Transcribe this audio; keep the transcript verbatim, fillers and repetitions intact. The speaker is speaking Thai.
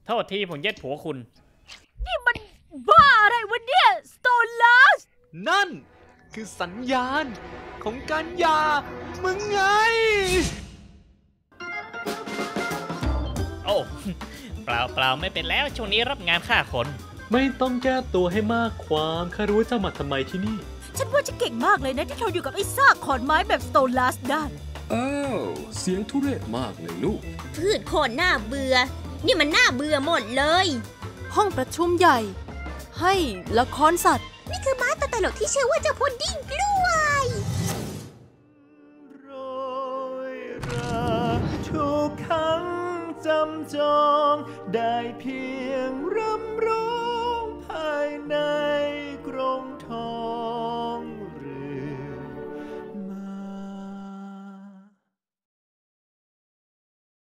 โทษทีผมเย็ดผัวคุณนี่มันบ้าอะไรวะเนี่ยสโตลัสนั่นคือสัญญาณของการหย่ามึงไงโอ้เปล่าเปล่าไม่เป็นแล้วช่วงนี้รับงานฆ่าคนไม่ต้องแก้ตัวให้มากความข้ารู้ว่าเจ้ามาทำไมที่นี่ฉันว่าฉันเก่งมากเลยนะที่ทนอยู่กับไอ้ซากขอนไม้แบบสโตลัสได้อ้าวเสียงทุเรศมากเลยลูกพืชโคนน่าเบื่อนี่มันน่าเบื่อหมดเลยห้องประชุมใหญ่ให้ละครสัตว์นี่คือม้าตัวตลกที่ชื่อว่าเจ้าพุดดิ้งกล้วยโรยราทุกครั้งจำจองได้เพียงรำร้